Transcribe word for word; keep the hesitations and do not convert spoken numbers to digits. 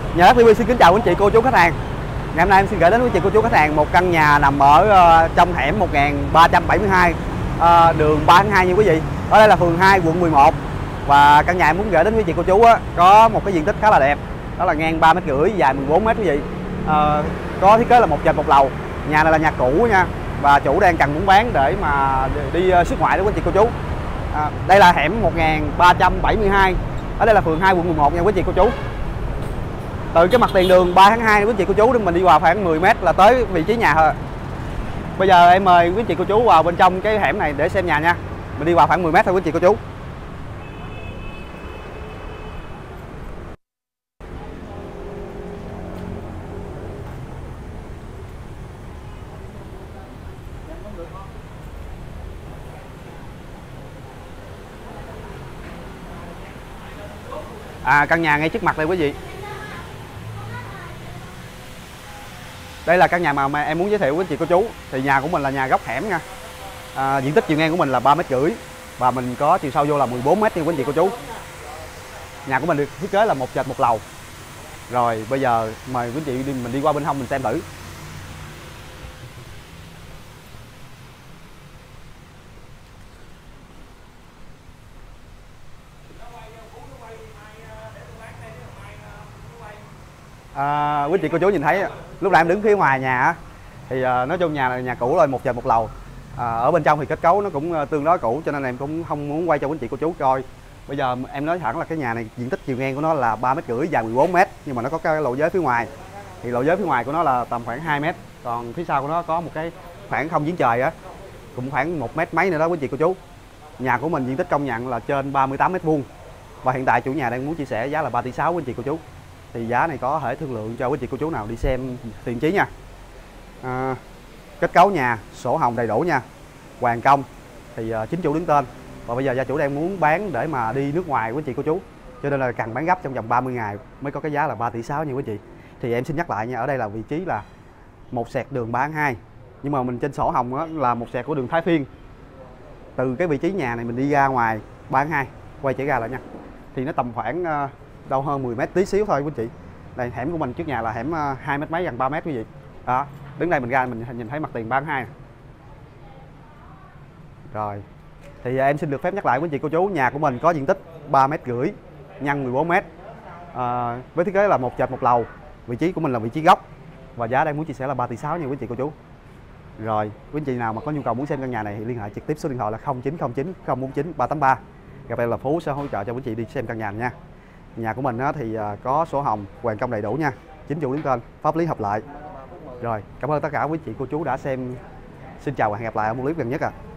Nhà đất tê vê xin kính chào quý anh chị cô chú khách hàng. Ngày hôm nay em xin gửi đến quý anh chị cô chú khách hàng một căn nhà nằm ở uh, trong hẻm một nghìn ba trăm bảy mươi hai, uh, đường ba tháng hai nha quý vị. Ở đây là phường hai, quận mười một. Và căn nhà em muốn gửi đến quý anh chị cô chú á, có một cái diện tích khá là đẹp. Đó là ngang ba mét rưỡi, dài mười bốn mét quý vị. Uh, có thiết kế là một trệt một lầu. Nhà này là nhà cũ nha. Và chủ đang cần muốn bán để mà đi uh, xuất ngoại đó quý anh chị cô chú. À, đây là hẻm một nghìn ba trăm bảy mươi hai. Ở đây là phường hai, quận mười một nha quý anh chị cô chú. Từ cái mặt tiền đường ba tháng hai quý anh chị cô chú mình đi qua khoảng mười mét là tới vị trí nhà thôi. Bây giờ em mời quý anh chị cô chú vào bên trong cái hẻm này để xem nhà nha. Mình đi qua khoảng mười mét thôi quý anh chị cô chú. À, căn nhà ngay trước mặt đây quý vị. Đây là căn nhà mà, mà em muốn giới thiệu với anh chị cô chú. Thì nhà của mình là nhà góc hẻm nha. À, diện tích chiều ngang của mình là ba mét rưỡi và mình có chiều sâu vô là mười bốn mét nha quý anh chị cô chú. Nhà của mình được thiết kế là một trệt một lầu. Rồi bây giờ mời quý anh chị đi, mình đi qua bên hông mình xem thử. À, quý anh chị cô chú nhìn thấy lúc nãy em đứng phía ngoài nhà thì uh, nói chung nhà là nhà cũ rồi, một trệt một lầu. À, ở bên trong thì kết cấu nó cũng tương đối cũ cho nên em cũng không muốn quay cho quý anh chị cô chú coi. Bây giờ em nói thẳng là cái nhà này diện tích chiều ngang của nó là ba mét rưỡi, dài mười bốn mét, nhưng mà nó có cái lộ giới phía ngoài. Thì lộ giới phía ngoài của nó là tầm khoảng hai mét, còn phía sau của nó có một cái khoảng không giếng trời á, cũng khoảng một mét mấy nữa đó quý anh chị cô chú. Nhà của mình diện tích công nhận là trên ba mươi tám mét vuông và hiện tại chủ nhà đang muốn chia sẻ giá là ba tỷ sáu quý anh chị cô chú. Thì giá này có thể thương lượng cho quý chị cô chú nào đi xem tiền trí nha. À, kết cấu nhà sổ hồng đầy đủ nha, hoàn công thì uh, chính chủ đứng tên. Và bây giờ gia chủ đang muốn bán để mà đi nước ngoài quý chị cô chú, cho nên là cần bán gấp trong vòng ba mươi ngày mới có cái giá là ba tỷ sáu nha quý chị. Thì em xin nhắc lại nha, ở đây là vị trí là một sẹt đường ba tháng hai, nhưng mà mình trên sổ hồng đó là một sẹt của đường Thái Phiên. Từ cái vị trí nhà này mình đi ra ngoài ba tháng hai, quay trở ra lại nha, thì nó tầm khoảng uh, đâu hơn mười mét tí xíu thôi quý chị. Đây hẻm của mình trước nhà là hẻm hai mét mấy, gần ba mét quý vị. Đó, đứng đây mình ra mình nhìn thấy mặt tiền ba tháng hai. Rồi. Thì em xin được phép nhắc lại quý chị cô chú, nhà của mình có diện tích ba mét rưỡi nhân mười bốn mét. À, với thiết kế là một trệt một lầu. Vị trí của mình là vị trí góc và giá đang muốn chia sẻ là ba tỷ sáu nha quý chị cô chú. Rồi, quý anh chị nào mà có nhu cầu muốn xem căn nhà này thì liên hệ trực tiếp số điện thoại là không chín không chín không bốn chín ba tám ba. Gặp em là Phú sẽ hỗ trợ cho quý chị đi xem căn nhà này nha. Nhà của mình thì có sổ hồng, hoàn công đầy đủ nha, chính chủ đứng tên, pháp lý hợp lại. Rồi, cảm ơn tất cả quý chị cô chú đã xem. Xin chào và hẹn gặp lại ở một clip gần nhất ạ. À.